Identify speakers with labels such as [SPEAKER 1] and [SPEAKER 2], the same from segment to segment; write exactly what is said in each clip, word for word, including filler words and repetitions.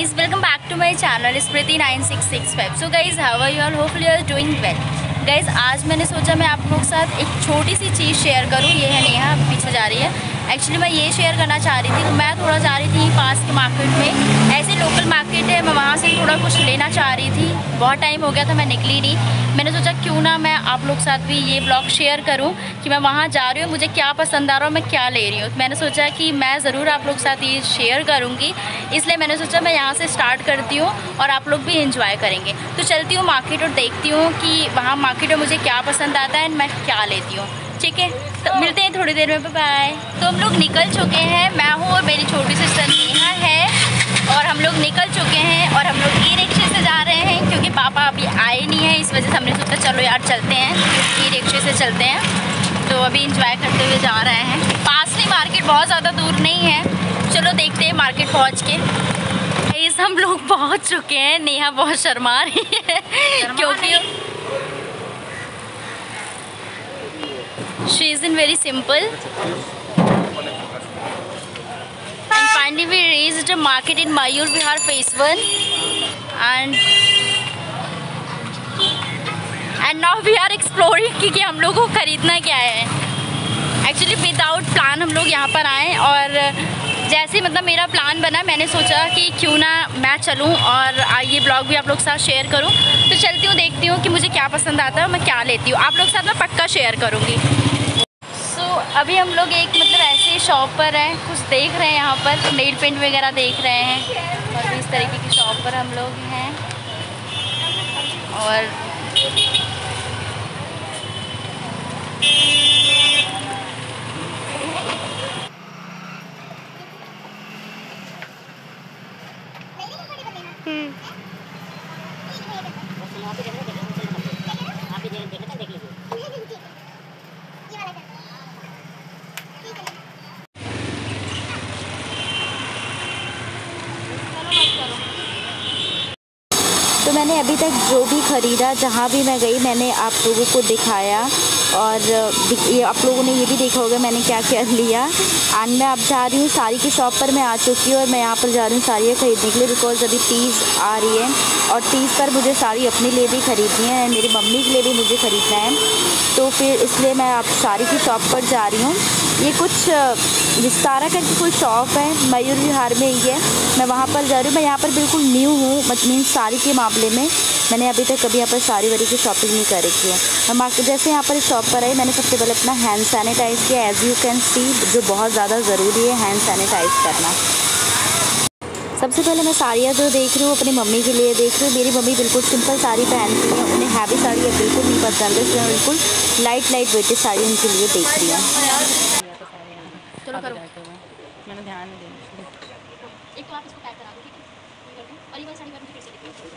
[SPEAKER 1] guys, welcome back to my channel Smriti nine six six five. So guys, how are you all? Hopefully you are doing well. Guys, आज मैंने सोचा मैं आप लोगों के साथ एक छोटी सी चीज़ शेयर करूँ. ये है नेहा पीछे जा रही है. एक्चुअली मैं ये शेयर करना चाह रही थी. तो मैं थोड़ा जा रही थी पास के मार्केट में, ऐसे लोकल मार्केट है, मैं वहाँ से थोड़ा कुछ लेना चाह रही थी. बहुत टाइम हो गया था, मैं निकली नहीं. मैंने सोचा क्यों ना मैं आप लोग के साथ भी ये ब्लॉग शेयर करूं कि मैं वहाँ जा रही हूँ, मुझे क्या पसंद आ रहा है, मैं क्या ले रही हूँ. मैंने सोचा कि मैं ज़रूर आप लोग के साथ ये शेयर करूँगी, इसलिए मैंने सोचा मैं यहाँ से स्टार्ट करती हूँ और आप लोग भी इंजॉय करेंगे. तो चलती हूँ मार्केट और देखती हूँ कि वहाँ मार्केट में मुझे क्या पसंद आता है एंड मैं क्या लेती हूँ. ठीक है, तो मिलते हैं थोड़ी देर में. बाय. तो हम लोग निकल चुके हैं, मैं हूँ और मेरी छोटी सिस्टर नेहा है, और हम लोग निकल चुके हैं और हम लोग ई रिक्शे से जा रहे हैं क्योंकि पापा अभी आए नहीं हैं. इस वजह से हमने सोचा चलो यार चलते हैं, ई रिक्शे से चलते हैं. तो अभी इंजॉय करते हुए जा रहे हैं. पास में मार्केट, बहुत ज़्यादा दूर नहीं है. चलो देखते हैं मार्केट पहुँच के. इस हम लोग पहुँच चुके हैं. नेहा बहुत शर्मा रही है क्योंकि she is in very simple. And finally we reached a market in Mayur Vihar phase one, and and now we are exploring कि, कि हम लोगों को खरीदना क्या है. एक्चुअली विदाउट प्लान हम लोग यहाँ पर आए, और जैसे मतलब मेरा प्लान बना, मैंने सोचा कि क्यों ना मैं चलूँ और ये ब्लॉग भी आप लोग के साथ शेयर करूँ. तो चलती हूँ, देखती हूँ कि मुझे क्या पसंद आता है और मैं क्या लेती हूँ. आप लोग के साथ मैं पक्का शेयर करूँगी. अभी हम लोग एक मतलब ऐसे शॉप पर हैं, कुछ देख रहे हैं. यहाँ पर नेल पेंट वगैरह देख रहे हैं, और इस तरीके की शॉप पर हम लोग हैं. और तो मैंने अभी तक जो भी ख़रीदा, जहाँ भी मैं गई मैंने आप लोगों को दिखाया, और ये आप लोगों ने ये भी देखा होगा मैंने क्या क्या लिया. एंड मैं अब जा रही हूँ साड़ी की शॉप पर. मैं आ चुकी हूँ और मैं यहाँ पर जा रही हूँ साड़ियाँ ख़रीदने के लिए, बिकॉज़ अभी तीज आ रही है और तीज पर मुझे साड़ी अपने लिए भी ख़रीदनी है, मेरी मम्मी के लिए भी मुझे ख़रीदना है. तो फिर इसलिए मैं अब साड़ी की शॉप पर जा रही हूँ. ये कुछ विस्तारा करके कोई शॉप है, मयूर विहार में ही है. मैं वहाँ पर जा रही हूँ. मैं यहाँ पर बिल्कुल न्यू हूँ, मतलब साड़ी के मामले में. मैंने अभी तक कभी यहाँ पर साड़ी वाड़ी की शॉपिंग नहीं कर रखी है. हम जैसे यहाँ पर इस शॉप पर आई, मैंने सबसे पहले अपना हैंड सैनिटाइज़ किया. एज़ यू कैन सी, जो बहुत ज़्यादा ज़रूरी है हैंड सैनिटाइज़ करना. सबसे पहले मैं साड़ियाँ जो देख रही हूँ अपनी मम्मी के लिए देख रही हूँ. मेरी मम्मी बिल्कुल सिंपल साड़ी पहनती है, उन्हें हैवी साड़ी है बिल्कुल नहीं पसंद है, इसलिए मैं बिल्कुल लाइट लाइट वेटेड साड़ी उनके लिए देख रही हूँ. चलो करो, मैंने ध्यान नहीं दिया. एक तो आप इसको पैक करा दो, ठीक है, और ये वाली साड़ी मुझे फिर से दिखाइए.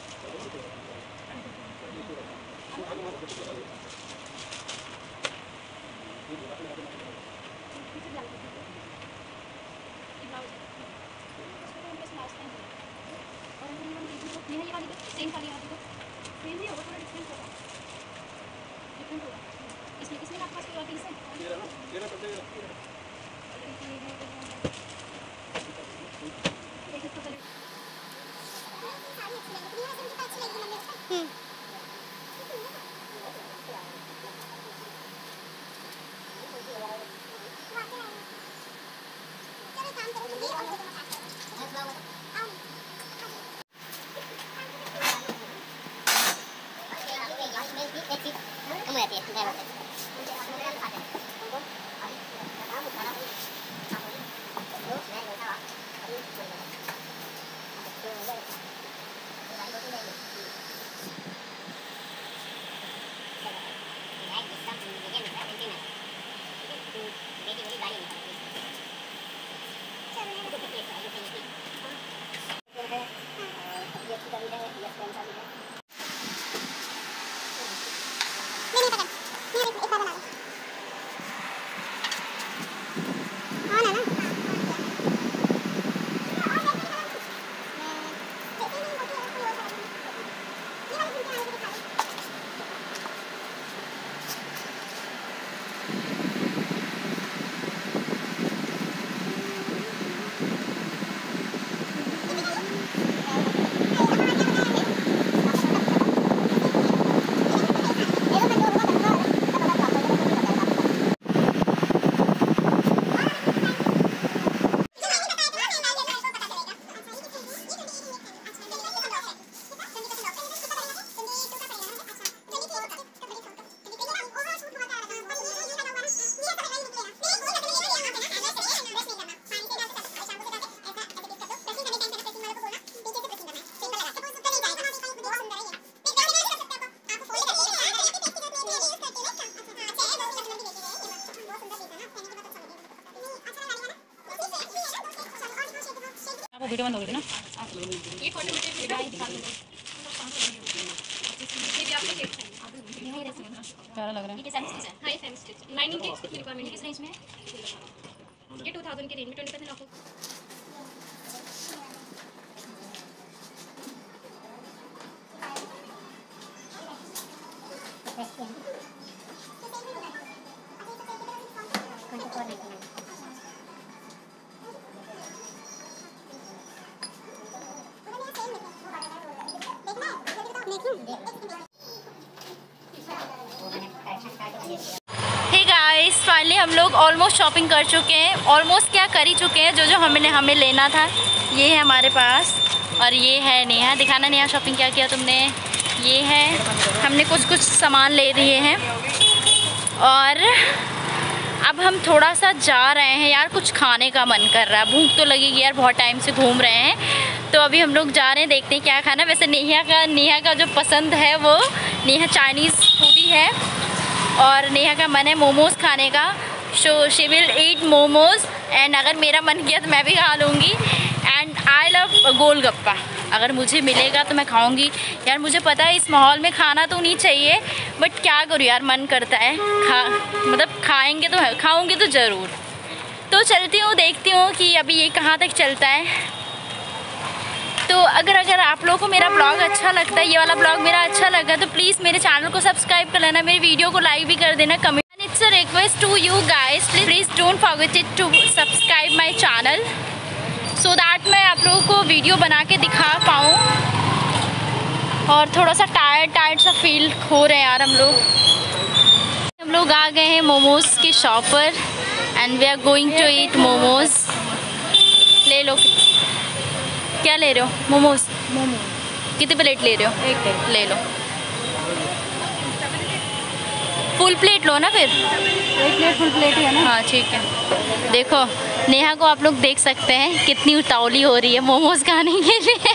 [SPEAKER 1] सेम साड़ी आती है, सेम ही होगा, थोड़ा डिफरेंट होगा, डिफरेंट होगा. इसमें इसमें आपके पास कोई और पीस है? ये रहा, ये रहा, पत्ते रहा.
[SPEAKER 2] वीडियो बंद हो गई ना।
[SPEAKER 3] ये कॉटन मटेरियल
[SPEAKER 2] प्यारा लग रहा है।
[SPEAKER 3] ये सेम स्टिच है। हाँ ये सेम स्टिच है। लाइनिंग की कितनी रिक्वायरमेंट है? किस रेंज में है? ये टू थाउजेंड के रेंज में twenty percent off.
[SPEAKER 1] Hey guys, finally हम लोग ऑलमोस्ट शॉपिंग कर चुके हैं। ऑलमोस्ट क्या कर ही चुके हैं। जो जो हमने हमें लेना था ये है हमारे पास, और ये है नेहा। दिखाना नेहा, शॉपिंग क्या किया तुमने। ये है, हमने कुछ कुछ सामान ले लिए हैं और अब हम थोड़ा सा जा रहे हैं। यार कुछ खाने का मन कर रहा है, भूख तो लगेगी यार, बहुत टाइम से घूम रहे हैं। तो अभी हम लोग जा रहे हैं, देखते हैं क्या खाना। वैसे नेहा का नेहा का जो पसंद है वो, नेहा चाइनीज़ फूडी है और नेहा का मन है मोमोज़ खाने का। So she will eat momos and अगर मेरा मन किया तो मैं भी खा लूँगी। एंड आई लव गोलगप्पा, अगर मुझे मिलेगा तो मैं खाऊंगी। यार मुझे पता है इस माहौल में खाना तो नहीं चाहिए, बट क्या करूँ यार, मन करता है खा मतलब खाएंगे तो खाऊंगी तो ज़रूर। तो चलती हूँ, देखती हूँ कि अभी ये कहाँ तक चलता है। तो अगर अगर आप लोगों को मेरा ब्लॉग अच्छा लगता है, ये वाला ब्लॉग मेरा अच्छा लगा, तो प्लीज़ मेरे चैनल को सब्सक्राइब कर लेना, मेरी वीडियो को लाइक भी कर देना, comment. It's a request to you guys, please please don't forget it to subscribe my channel so that मैं आप लोगों को वीडियो बना के दिखा पाऊँ। और थोड़ा सा टायर्ड टायर्ड सा फील हो रहे हैं यार हम लोग। हम लोग आ गए हैं मोमोज़ की शॉप पर and we are going to eat momos. ले लो, क्या ले रहे हो? मोमोज़।
[SPEAKER 2] मोमो
[SPEAKER 1] कितनी प्लेट ले रहे हो?
[SPEAKER 2] एक प्लेट
[SPEAKER 1] ले लो, फुल प्लेट लो ना फिर।
[SPEAKER 2] एक प्लेट फुल प्लेट है ना।
[SPEAKER 1] हाँ ठीक है। देखो नेहा को आप लोग देख सकते हैं कितनी उतावली हो रही है मोमोज़ खाने के लिए।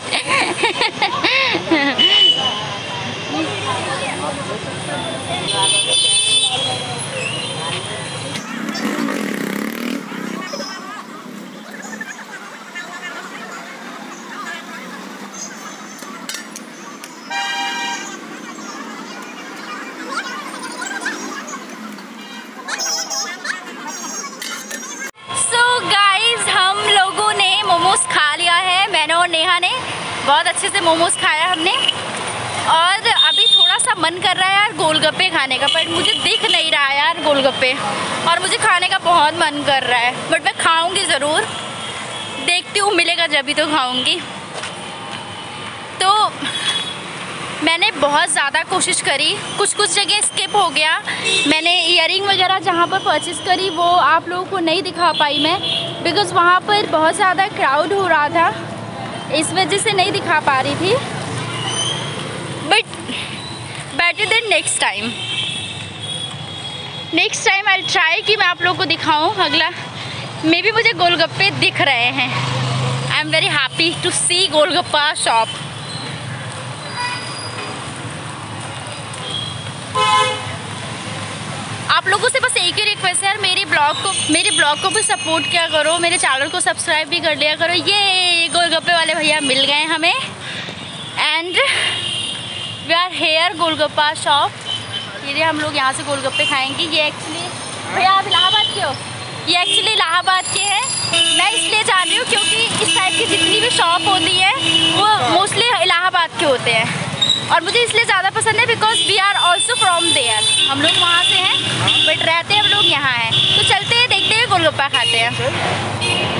[SPEAKER 1] नेहा ने बहुत अच्छे से मोमोज़ खाया हमने, और अभी थोड़ा सा मन कर रहा है यार गोलगप्पे खाने का, पर मुझे दिख नहीं रहा है यार गोलगप्पे, और मुझे खाने का बहुत मन कर रहा है, बट मैं खाऊंगी ज़रूर। देखती हूँ मिलेगा जब भी तो खाऊंगी। तो मैंने बहुत ज़्यादा कोशिश करी, कुछ कुछ जगह स्किप हो गया। मैंने इयरिंग वगैरह जहाँ पर परचेज़ करी वो आप लोगों को नहीं दिखा पाई मैं, बिकॉज़ वहाँ पर बहुत ज़्यादा क्राउड हो रहा था, इस वजह से नहीं दिखा पा रही थी। But better then next time next time I try कि मैं आप लोगों को दिखाऊं अगला। मे बी मुझे गोलगप्पे दिख रहे हैं। I am very happy to see golgappa shop. आप लोगों से बस एक ही रिक्वेस्ट है यार, मेरे ब्लॉग को मेरे ब्लॉग को भी सपोर्ट किया करो, मेरे चैनल को सब्सक्राइब भी कर लिया करो। ये गोलगप्पे वाले भैया मिल गए हमें and we are here golgappa shop. ये हम लोग यहाँ से गोलगप्पे खाएंगे। ये एक्चुअली भैया आप इलाहाबाद के हो? ये एक्चुअली इलाहाबाद के हैं। मैं इसलिए जान रही हूँ क्योंकि इस टाइप की जितनी भी शॉप होती है वो मोस्टली इलाहाबाद के होते हैं, और मुझे इसलिए ज़्यादा पसंद है because we are also from there. हम लोग वहाँ से हैं बट रहते हम लोग यहाँ हैं। तो चलते हैं, देखते हैं, गोलगप्पा खाते हैं।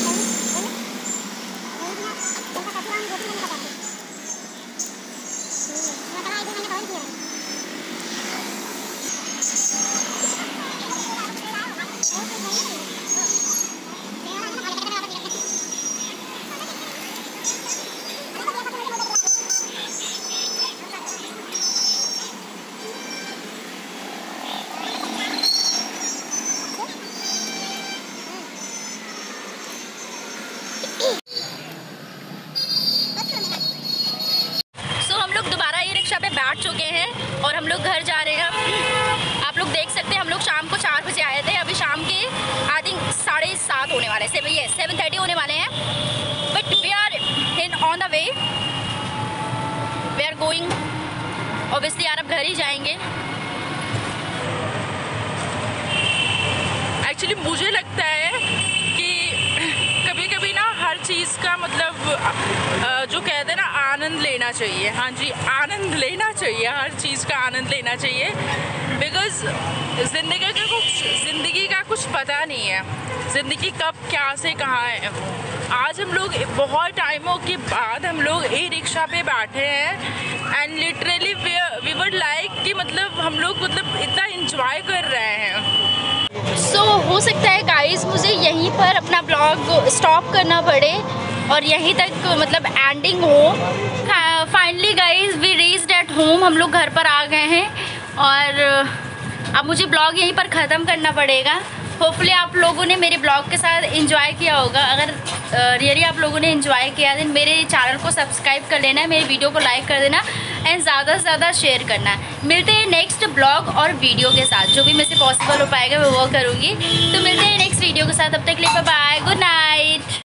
[SPEAKER 1] बैठ चुके हैं और हम लोग घर जा रहे हैं। आप लोग देख सकते हैं हम लोग शाम को चार बजे आए थे, अभी शाम के आई थिंक साढ़े सात होने वाले हैं, सेवन ये सेवन थर्टी होने वाले हैं। On the way, we are going. Obviously यार अब घर ही जाएंगे।
[SPEAKER 4] एक्चुअली मुझे लगता है कि कभी कभी ना हर चीज़ का मतलब अ, जो कहते हैं ना आनंद लेना चाहिए। हाँ जी, आनंद लेना चाहिए, हर चीज़ का आनंद लेना चाहिए। बिकॉज़ ज़िंदगी का कुछ ज़िंदगी का कुछ पता नहीं है, ज़िंदगी कब क्या से कहाँ है। आज हम लोग बहुत टाइमों के बाद हम लोग ई रिक्शा पे बैठे हैं and literally we would like कि मतलब हम लोग मतलब इतना इंजॉय कर रहे हैं।
[SPEAKER 1] सो so, हो सकता है गाइस मुझे यहीं पर अपना ब्लॉग स्टॉप करना पड़े और यहीं तक मतलब एंडिंग हो। Finally guys we reached at home, हम लोग घर पर आ गए हैं और अब मुझे ब्लॉग यहीं पर ख़त्म करना पड़ेगा। होपफुली आप लोगों ने मेरे ब्लॉग के साथ एंजॉय किया होगा। अगर रियली आप लोगों ने एंजॉय किया तो मेरे चैनल को सब्सक्राइब कर लेना है, मेरे वीडियो को लाइक कर देना एंड ज़्यादा से ज़्यादा शेयर करना है। मिलते हैं नेक्स्ट ब्लॉग और वीडियो के साथ, जो भी मेरे से पॉसिबल हो पाएगा मैं वो करूँगी। तो मिलते हैं नेक्स्ट वीडियो के साथ, तब तक के लिए बाय बाय, गुड नाइट।